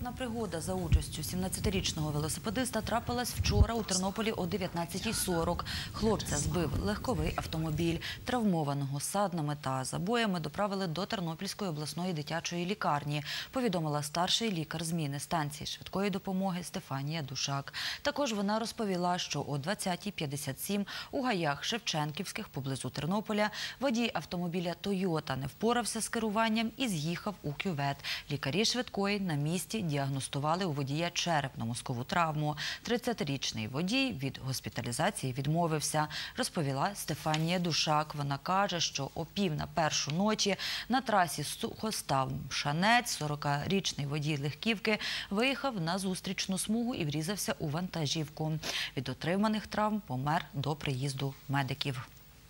Дорожна пригода за участю 17-річного велосипедиста трапилась вчора у Тернополі о 19:40. Хлопця збив легковий автомобіль. Травмованого ссаднами та забоями доправили до Тернопільської обласної дитячої лікарні, повідомила старший лікар зміни станції швидкої допомоги Стефанія Душак. Також вона розповіла, що о 20:57 у гаях Шевченківських поблизу Тернополя водій автомобіля «Тойота» не впорався з керуванням і з'їхав у кювет. Лікарі швидкої на місці діагностували у водія черепно-мозкову травму. 30-річний водій від госпіталізації відмовився, розповіла Стефанія Душак. Вона каже, що о 1:45 ночі на трасі Сухостав-Мшанець 40-річний водій легківки виїхав на зустрічну смугу і врізався у вантажівку. Від отриманих травм помер до приїзду медиків.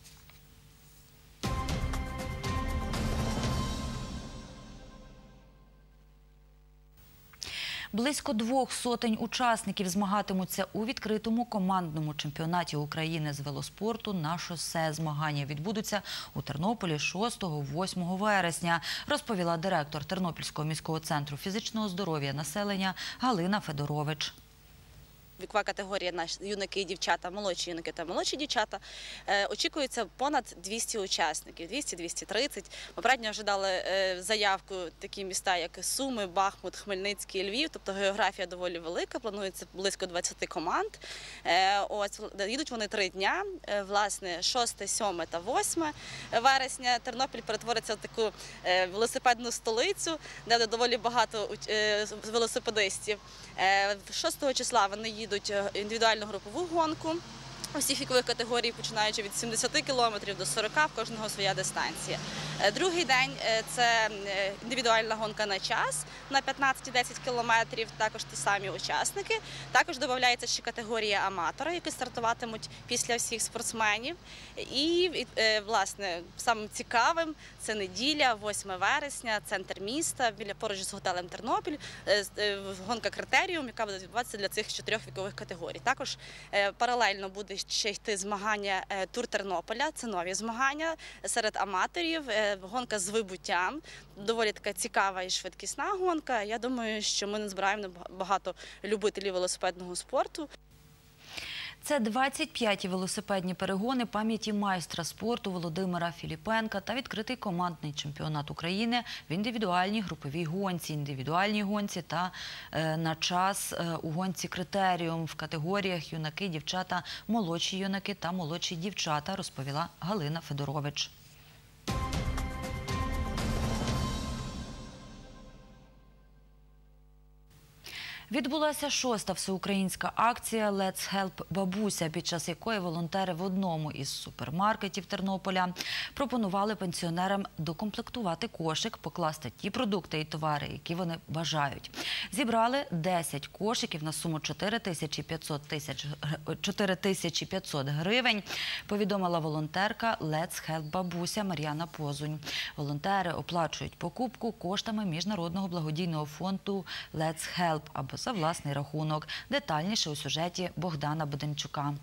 Близько 200 учасників змагатимуться у відкритому командному чемпіонаті України з велоспорту на шосе. Змагання відбудуться у Тернополі 6-8 вересня, розповіла директор Тернопільського міського центру фізичного здоров'я населення Галина Федорович. Вікова категорія – юнаки і дівчата, молодші юнаки та молодші дівчата. Очікується понад 200 учасників, 200-230. Попередньо вже дали заявку такі міста, як Суми, Бахмут, Хмельницький, Львів. Тобто географія доволі велика, планується близько 20 команд. Їдуть вони 3 дня. Власне, 6, 7 та 8 вересня Тернопіль перетвориться в таку велосипедну столицю, де буде доволі багато велосипедистів. 6 числа вони їдуть індивідуальну групову гонку усіх вікових категорій, починаючи від 70 кілометрів до 40, в кожного своя дистанція. Другий день – це індивідуальна гонка на час на 15-10 кілометрів, також ті самі учасники. Також додається ще категорія аматора, які стартуватимуть після всіх спортсменів. І, власне, самим цікавим – це неділя, 8 вересня, центр міста, поруч з готелем «Тернопіль», гонка «Критеріум», яка буде відбуватися для цих 4 вікових категорій. Також паралельно буде ще йти змагання «Тур Тернополя», це нові змагання серед аматорів, гонка з вибуттям, доволі така цікава і швидкісна гонка. Я думаю, що ми назбираємо багато любителів велосипедного спорту. Це 25-ті велосипедні перегони пам'яті майстра спорту Володимира Філіпенка та відкритий командний чемпіонат України в індивідуальній груповій гонці, індивідуальній гонці та на час у гонці «Критеріум» в категоріях юнаки, дівчата, молодші юнаки та молодші дівчата, розповіла Галина Федорович. Відбулася 6-та всеукраїнська акція «Let's Help Бабуся», під час якої волонтери в одному із супермаркетів Тернополя пропонували пенсіонерам докомплектувати кошик, покласти ті продукти і товари, які вони бажають. Зібрали 10 кошиків на суму 4500 гривень, повідомила волонтерка «Let's Help Бабуся» Мар'яна Позунь. Волонтери оплачують покупку коштами міжнародного благодійного фонду «Let's Help» або за власний рахунок. Детальніше у сюжеті Богдана Буденчука.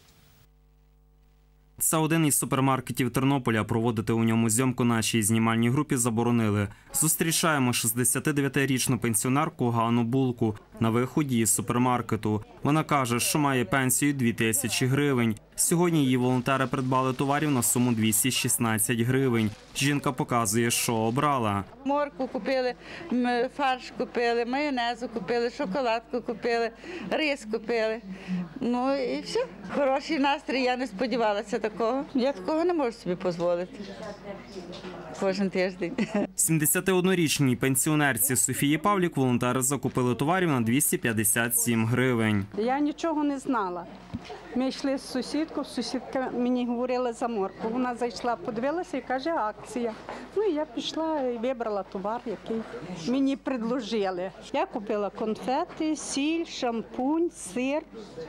Це один із супермаркетів Тернополя. Проводити у ньому зйомку нашій знімальній групі заборонили. Зустрічаємо 69-річну пенсіонерку Ганну Булку на виході із супермаркету. Вона каже, що має пенсію 2000 гривень. Сьогодні її волонтери придбали товарів на суму 216 гривень. Жінка показує, що обрала. Моркву купили, фарш купили, майонезу купили, шоколадку купили, рис купили. Ну і все. Хороший настрій, я не сподівалася такого. Я такого не можу собі дозволити кожен тиждень. 71-річній пенсіонерці Софії Павлік волонтери закупили товарів на 257 гривень. Я нічого не знала. Ми йшли з сусідкою, сусідка мені говорила за моркву. Вона зайшла, подивилася і каже, акція. Ну і я пішла і вибрала товар, який мені предложили. Я купила конфети, сіль, шампунь, сир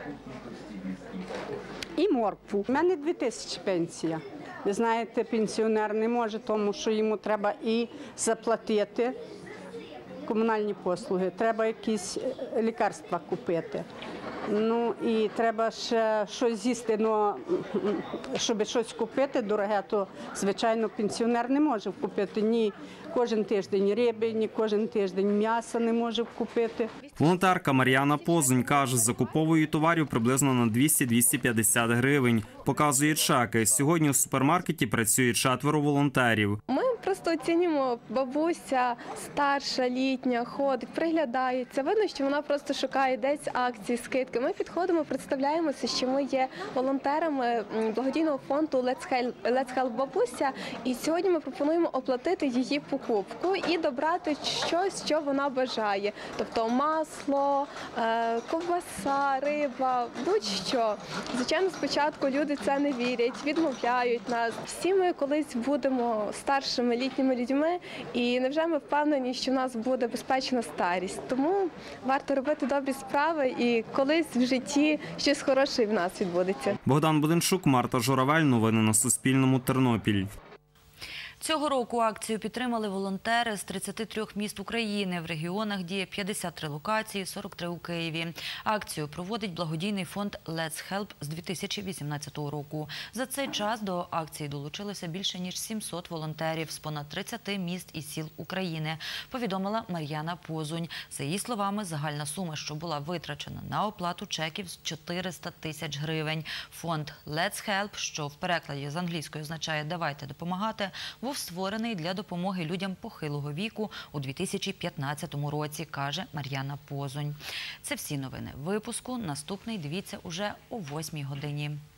і моркву. У мене 2000 пенсія. Ви знаєте, пенсіонер не може, тому що йому треба і заплатити комунальні послуги, треба якісь лікарства купити. Ну і треба ще щось з'їсти, але щоб щось купити дороге, то, звичайно, пенсіонер не може купити ні кожен тиждень риби, ні кожен тиждень м'яса не може купити. Волонтерка Мар'яна Позунь каже, закуповує товарів приблизно на 200-250 гривень. Показує чеки. Сьогодні у супермаркеті працює 4 волонтерів. Ми просто оцінюємо, бабуся старша, літня, ходить, приглядається. Видно, що вона просто шукає десь акції, скидки. Ми підходимо, представляємося, що ми є волонтерами благодійного фонду Let's Help Бабуся. І сьогодні ми пропонуємо оплатити її покупку і добрати щось, що вона бажає. Тобто масло, ковбаса, риба, будь-що. Звичайно, спочатку люди це не вірять, відмовляють нас. Всі ми колись будемо старшими літніми людьми, і невже ми впевнені, що в нас буде безпечна старість. Тому варто робити добрі справи, і колись в житті щось хороше в нас відбудеться. Богдан Буденчук, Марта Журавель. Новини на Суспільному. Тернопіль. Цього року акцію підтримали волонтери з 33 міст України. В регіонах діє 53 локації, 43 у Києві. Акцію проводить благодійний фонд Let's Help з 2018 року. За цей час до акції долучилося більше ніж 700 волонтерів з понад 30 міст і сіл України, повідомила Мар'яна Позунь. За її словами, загальна сума, що була витрачена на оплату чеків, – 400 тисяч гривень. Фонд Let's Help, що в перекладі з англійської означає «давайте допомагати», був створений для допомоги людям похилого віку у 2015 році, каже Мар'яна Позунь. Це всі новини випуску. Наступний дивіться уже о 8 годині.